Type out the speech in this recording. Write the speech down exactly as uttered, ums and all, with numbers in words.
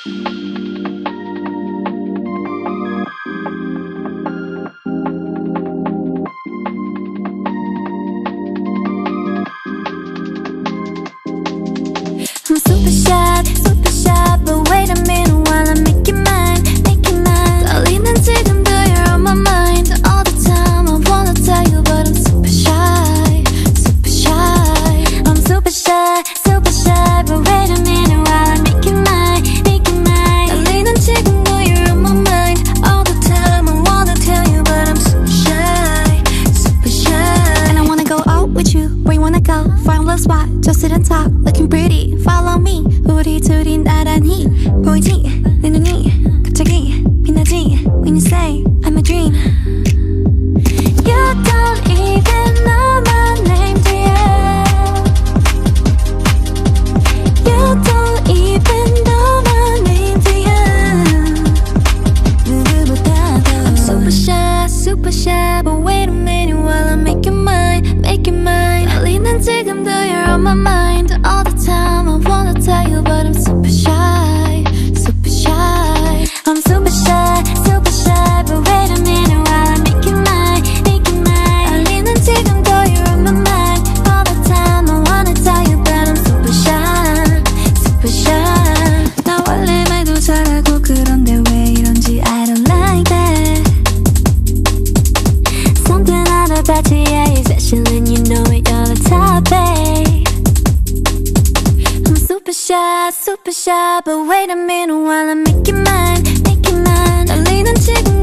I'm super shy, super shy, but wait a minute while I make you mine, make you mine. 떨리는 지금도 you're on my mind all the time. I wanna tell you, but I'm super shy, super shy. I'm super shy, super shy, but wait a minute while I make you mine, make you mine. 떨리는 지금도 you're on my mind all the time. I wanna tell you, but I'm super shy, super shy. And I wanna go out with you, where you wanna go? Find a little spot, just sit and talk, looking pretty. Follow me, 우리 둘이 나란히 보이지? 내 눈이 갑자기 빛나지? When you say I'm a dream. You don't even know my name, do you? You don't even know my name, do you? 누구보다도 I'm super shy, super shy, but wait a minute while I make you mine, make you mine. 떨리는 지금도 you're on my mind all the time. I wanna tell you, but I'm super shy, super shy. I'm super shy, super shy, but wait a minute while I make you mine, make you mine. 떨리는 지금도 you're on my mind all the time. I wanna tell you, but I'm super shy, super shy. 나 원래 말도 잘하고 그런데 왜 이런지 I don't like that. Something out about you, yeah, you're special and you know it, you're the top, babe. I'm super shy, super shy, but wait a minute while I make you mine, make you mine. 떨리는 지금